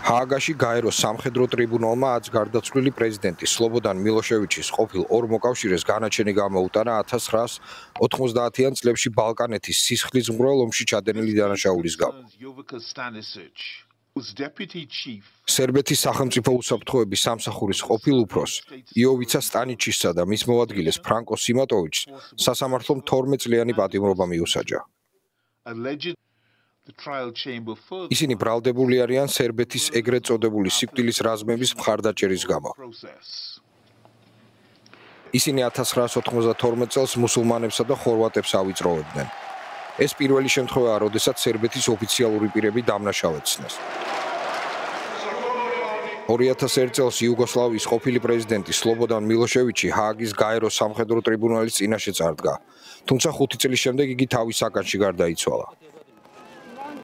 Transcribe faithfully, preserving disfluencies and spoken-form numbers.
ჰააგაში გაეროს სამხედრო ტრიბუნალმა ათს გარდაცვლილი პრეზიდენტის სლობოდან მილოშევიჩის ყოფილ ორ მოკავშირეს განაჩენი გამოუტანა ათას ცხრაას ოთხმოცდაათიან წლებში ბალკანეთის სისხლისმღვრელ ომში ჩადენილი დანაშაულის გამო. სერბეთის სახელმწიფო უსაფრთხოების სამსახურის ყოფილ უფროს იოვიცა სტანიჩისსა და მის მოადგილეს ფრანკო სიმატოვიჩს სასამართლომ თორმეტ წლიანი პატიმრობა მიუსაჯა. ისინი ბრალდებული არიან სერბეთის ეგრეთ წოდებული სიკვდილის რაზმების მხარდაჭერის გამო. ისინი ათას ცხრაას ოთხმოცდათორმეტ წელს მუსულმანებსა და ხორვატებს ავიწროვებდნენ. ეს პირველი შემთხვევაა, როდესაც სერბეთის ოფიციალური პირები დამნაშავეცნეს. ორი ათას ერთ წელს იუგოსლავიის ყოფილი პრეზიდენტი სლობოდან მილოშევიჩი ჰააგის გაეროს სამხედრო ტრიბუნალის წინაშე წარდგა, თუმცა ხუთი წლის შემდეგ იგი თავის საკანში გარდაიცვალა.